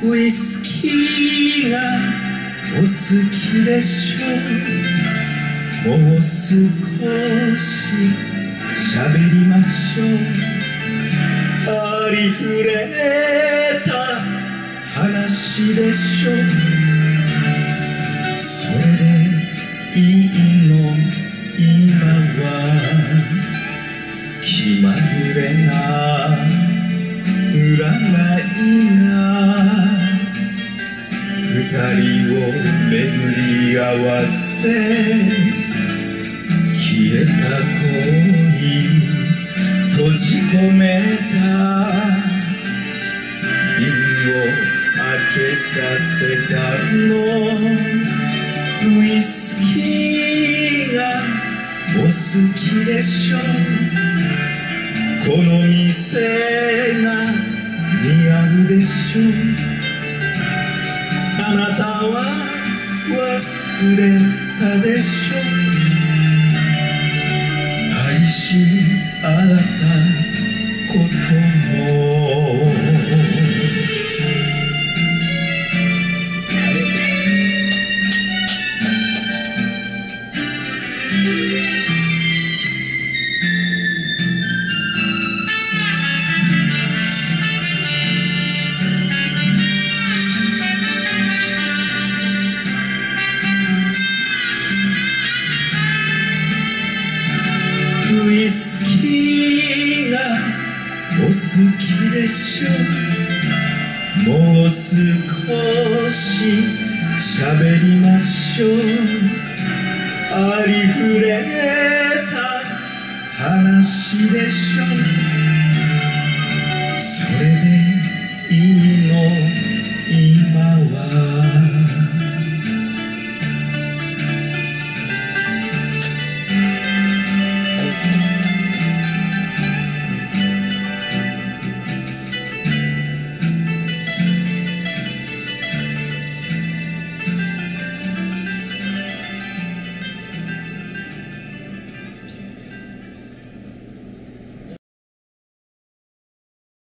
ウイスキーがお好きでしょう。もう少し喋りましょう。ありふれた話でしょう。それでいいの今は。気まぐれな占いが二人を巡り合わせ、消えた恋閉じ込めた瓶を開けさせたの。ウイスキーがお好きでしょう。この店が似合うでしょう。あなたは忘れたでしょう。愛し合ったことも。ウイスキーがお好きでしょう。もう少し喋りましょう。あり